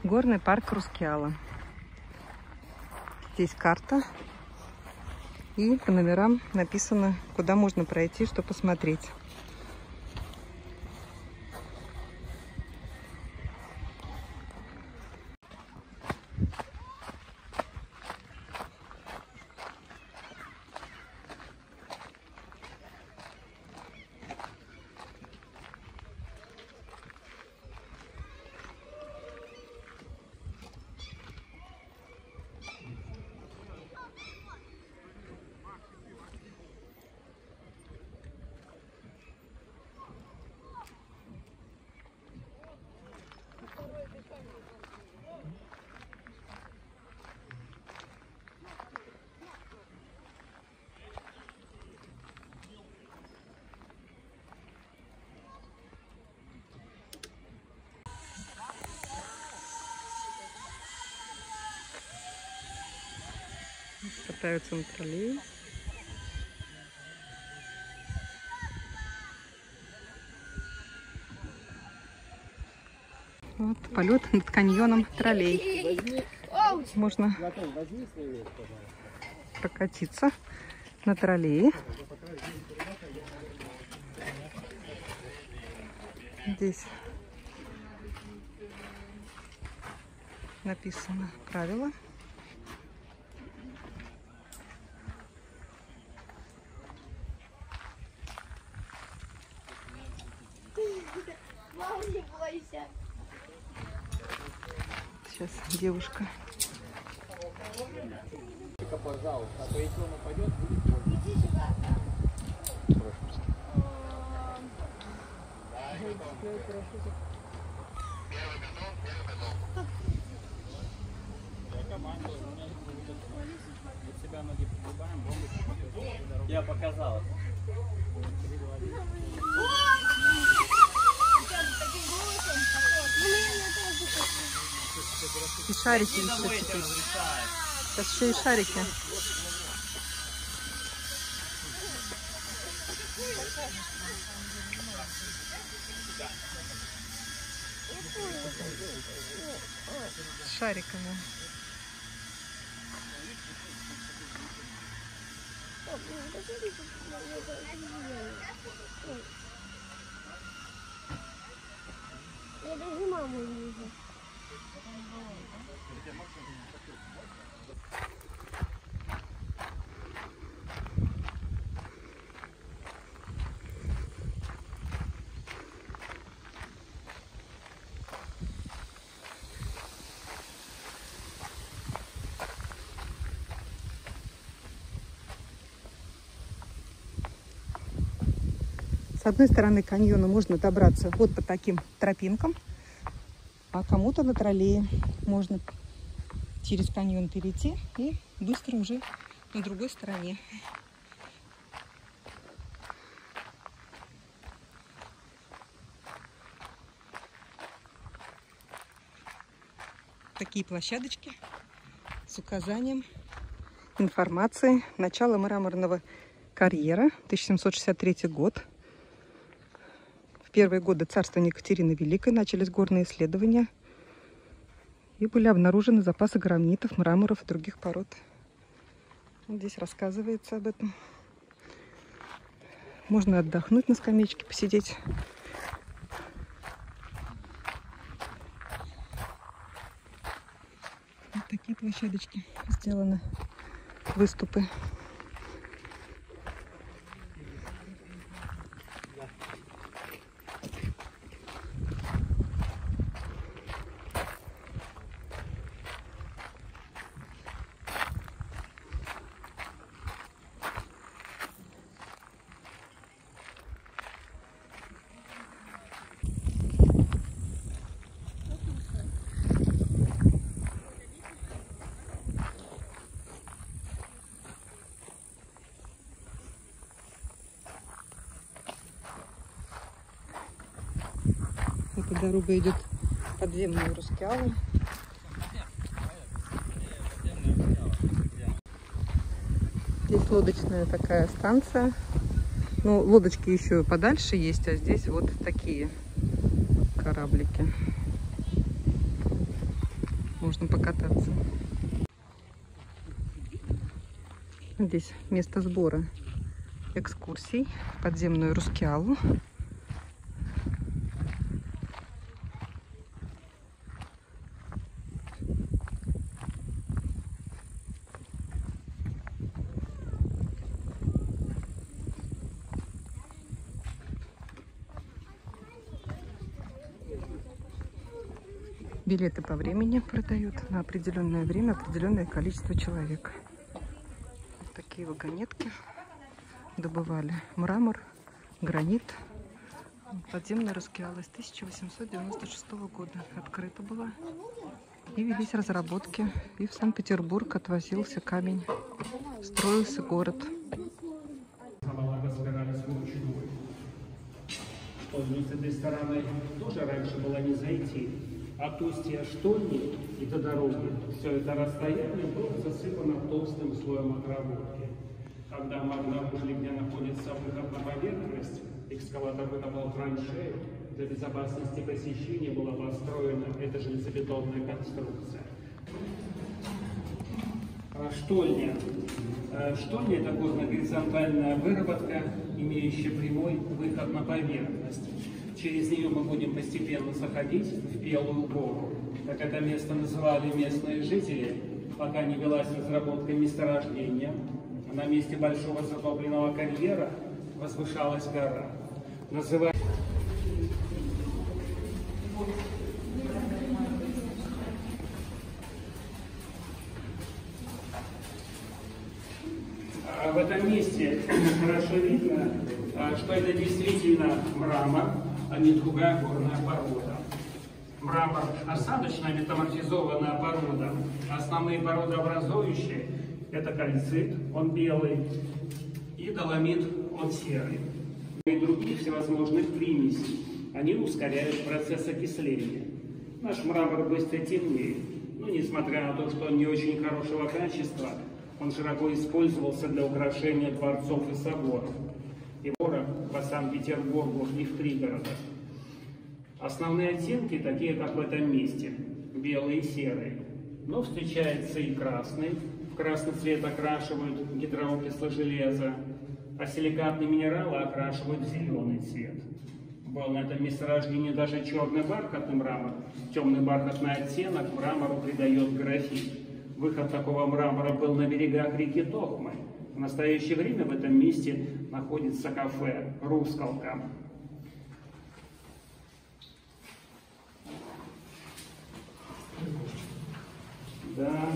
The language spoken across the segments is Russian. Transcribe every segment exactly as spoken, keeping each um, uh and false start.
Горный парк Рускеала. Здесь карта. И по номерам написано, куда можно пройти, что посмотреть. Катаются на троллее. Вот полет над каньоном троллей. Можно прокатиться на троллее. Здесь написано правила. Сейчас девушка. Пожалуйста, а то если он упадет, будет. Иди сюда. Я показал. И шарики еще теперь. Сейчас еще и шарики. С шариками. Я даже маму не вижу. С одной стороны каньона можно добраться вот по таким тропинкам, а кому-то на троллее можно через каньон перейти и быстро уже на другой стороне. Такие площадочки с указанием информации. Начало мраморного карьера, тысяча семьсот шестьдесят третий год. В первые годы царствования Екатерины Великой начались горные исследования и были обнаружены запасы гранитов, мраморов и других пород. Вот здесь рассказывается об этом. Можно отдохнуть на скамеечке, посидеть. Вот такие площадочки сделаны, выступы. Эта дорога идет в подземную Рускеалу. Здесь лодочная такая станция. Ну, лодочки еще подальше есть, а здесь вот такие кораблики. можно покататься. Здесь место сбора экскурсий в подземную Рускеалу. Билеты по времени продают на определенное время, определенное количество человек. Вот такие вагонетки добывали мрамор, гранит. Подземная Рускеала с тысяча восемьсот девяносто шестого года открыта была. И велись разработки. И в Санкт-Петербург отвозился камень. Строился город. С этой стороны тоже раньше было не зайти. От устья штольни и до дороги все это расстояние было засыпано толстым слоем отработки. Когда мы обнаружили, где находится выход на поверхность, экскаватор выкопал траншею. Для безопасности посещения была построена эта железобетонная конструкция. Штольня. Штольня – это горно-горизонтальная выработка, имеющая прямой выход на поверхность. Через нее мы будем постепенно заходить в Белую гору. Как это место называли местные жители, пока не велась разработка месторождения. На месте большого затопленного карьера возвышалась гора. Называется в этом месте хорошо видно, что это действительно мрамор, а не другая горная порода. Мрамор – осадочная метаморфизованная порода. Основные породообразующие – это кальцит, он белый, и доломит, он серый. И других всевозможных примесей. Они ускоряют процесс окисления. Наш мрамор быстро темнеет. Но несмотря на то, что он не очень хорошего качества, он широко использовался для украшения дворцов и соборов. И город по Санкт-Петербургу и в пригородах. Основные оттенки такие, как в этом месте, белый и серый. Но встречается и красный. В красный цвет окрашивают гидроокисло железа, а силикатные минералы окрашивают в зеленый цвет. Был на этом месторождении даже черный бархатный мрамор. Темный бархатный оттенок мрамору придает графит. Выход такого мрамора был на берегах реки Тохмы. В настоящее время в этом месте находится кафе «Рускалка». Да.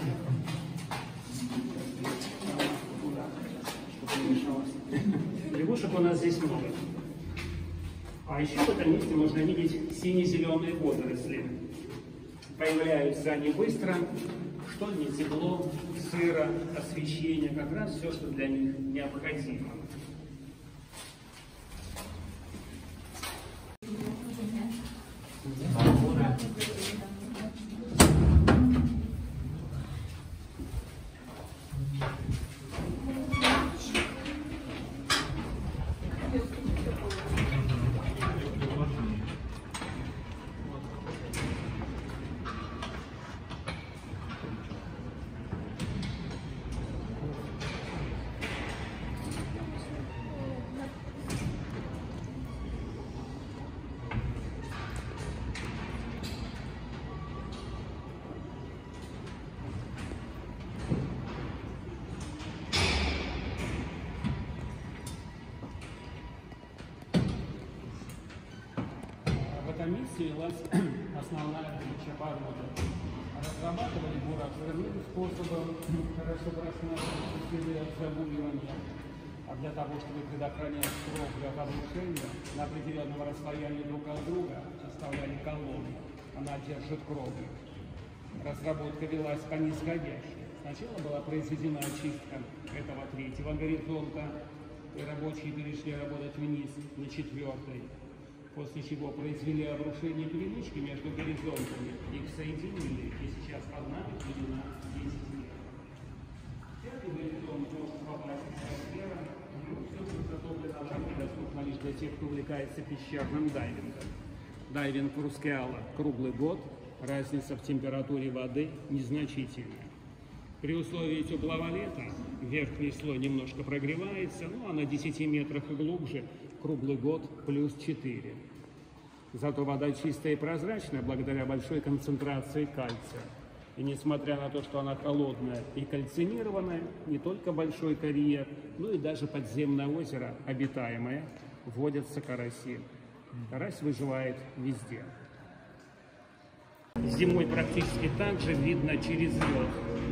Лягушек у нас здесь много. А еще в этом месте можно видеть сине-зеленые водоросли. Появляются они быстро. Что не тепло, сыро, освещение, как раз все, что для них необходимо. В этом месте велась основная добыча породы. Разрабатывали бурак разным способом, хорошо проснувшись от забуривания. А для того, чтобы предохранять кровлю от обрушения, на определенном расстоянии друг от друга составляли колонны. Она держит кровлю. Разработка велась по нисходящей. Сначала была произведена очистка этого третьего горизонта, и рабочие перешли работать вниз на четвертый. После чего произвели обрушение перемычки между горизонтами, их соединили, и сейчас одна длина десять метров. Пятый горизонт может попасть в атмосферу, но все подготовлено доступно лишь для тех, кто увлекается пещерным дайвингом. Дайвинг в Рускеала круглый год, разница в температуре воды незначительная. При условии теплого лета верхний слой немножко прогревается, ну а на десяти метрах и глубже круглый год плюс четыре. Зато вода чистая и прозрачная благодаря большой концентрации кальция. И несмотря на то, что она холодная и кальцинированная, не только большой карьер, но и даже подземное озеро обитаемое, водятся караси. Карась выживает везде. Зимой практически так же видно через лед.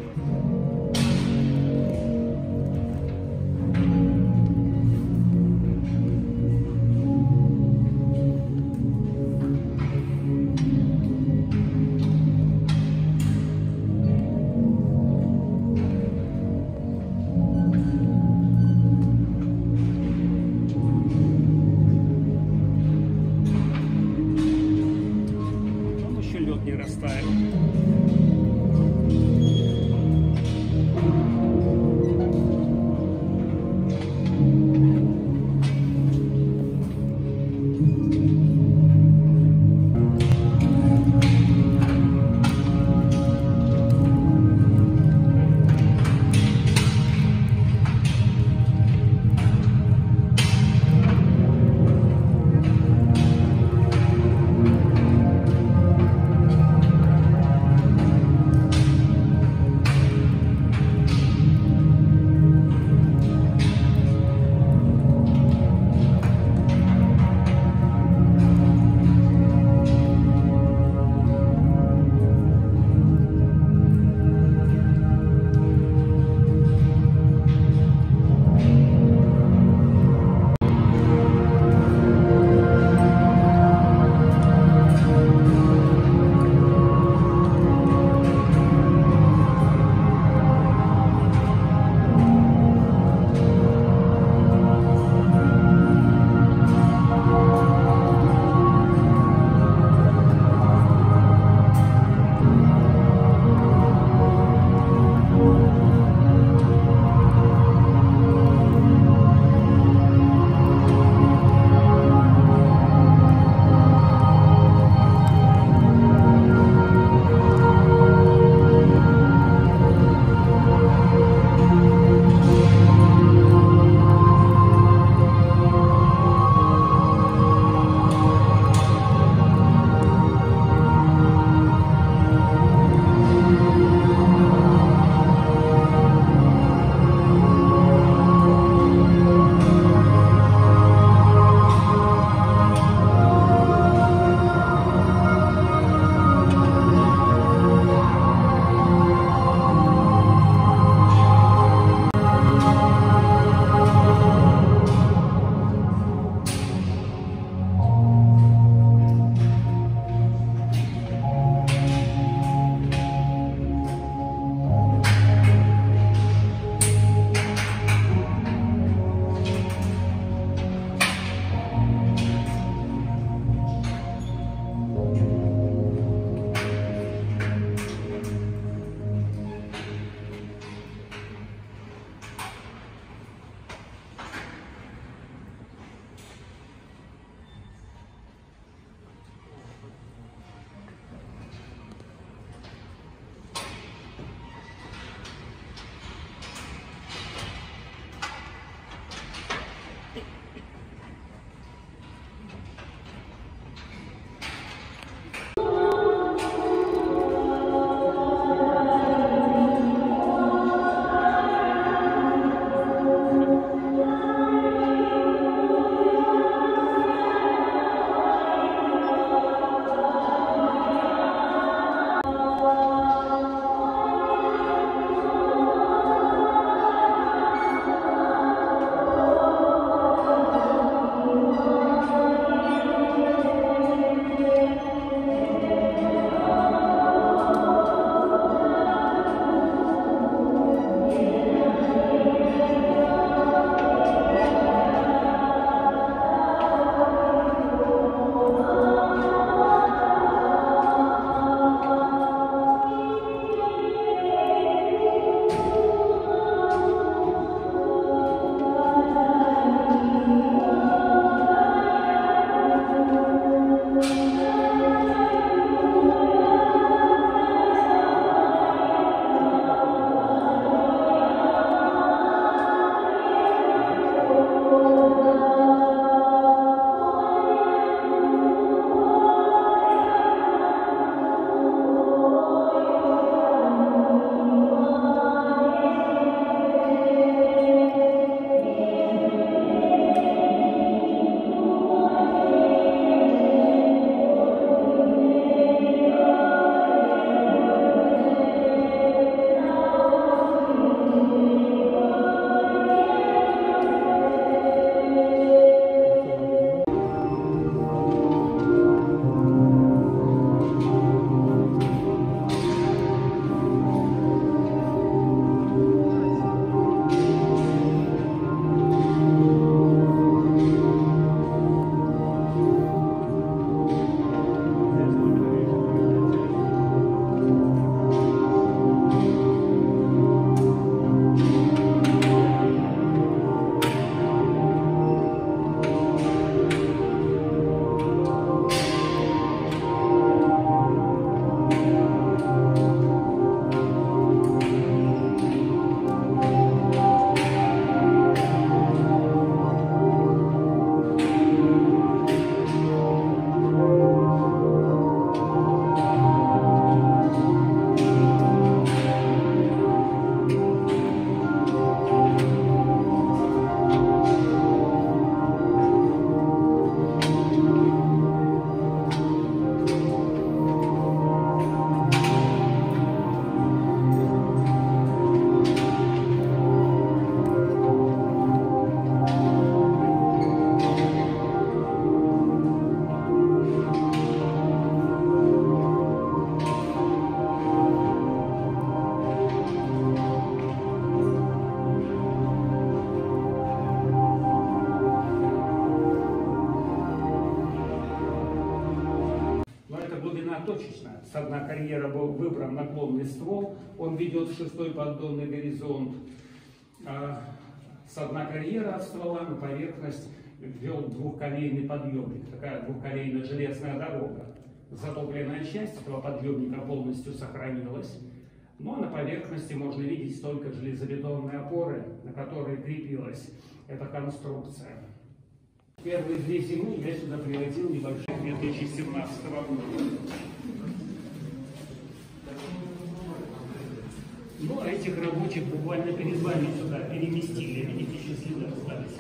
Не растаял. проведена точечно. С дна карьера был выбран наклонный ствол, он ведет в шестой поддонный горизонт. С дна карьера от ствола на поверхность ввел двухколейный подъемник, такая двухколейная железная дорога. Затопленная часть этого подъемника полностью сохранилась, но на поверхности можно видеть только железобетонные опоры, на которые крепилась эта конструкция. Первые две зимы я сюда привозил небольших две тысячи семнадцатого года. Ну, а этих рабочих буквально перед вами сюда переместили, видите, еще следы остались.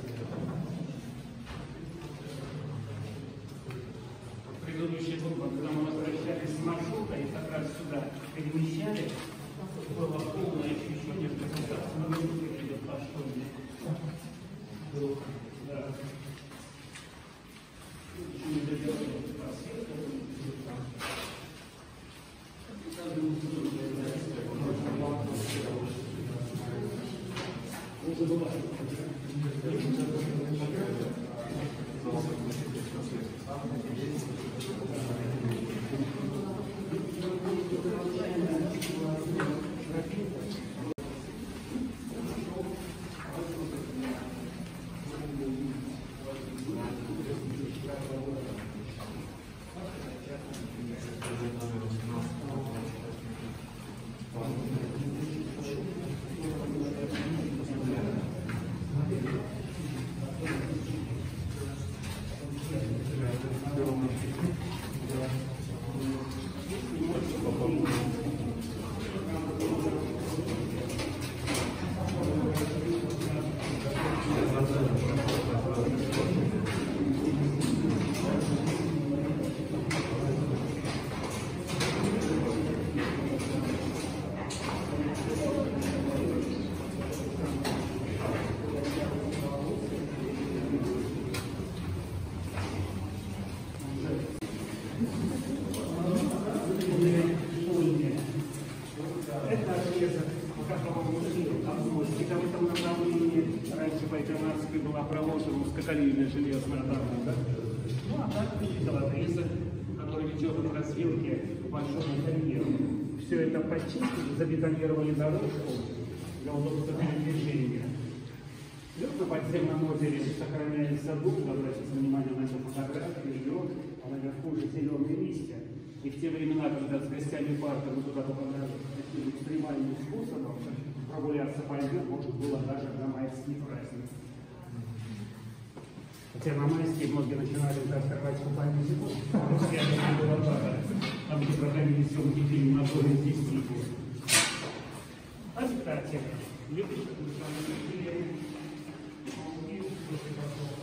Предыдущий год, когда мы возвращались с маршрута и как раз сюда перемещали, было полное ощущение, что сейчас мы выглядели по штуке. Да. Еще не доделали просветку. Не забывай. Была проложена узкоколейная железная дорога. Ну а так головорезы, который ведет от развилки к большому карьеру. Все это почистили, забетонировали дорожку для удобства передвижения. Лед на подземном озере сохраняется дуб, обратите внимание на эту фотографию, лед, а наверху уже зеленые листья. И в те времена, когда с гостями парка мы туда попадали таким экстремальным способом, прогуляться по льду можно было даже на майский праздник. Хотя на майские многие начинали уже открывать купальный зиму. Там, где проходили съемки фильма на горе «Десятики». А кстати, любишь,